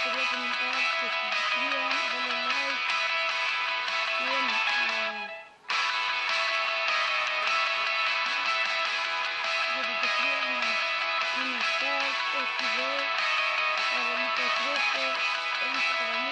quería comentar que se suscriban, denle like y bueno, que se suscriban a mi chat, SB, Abuelita 13, Instagram.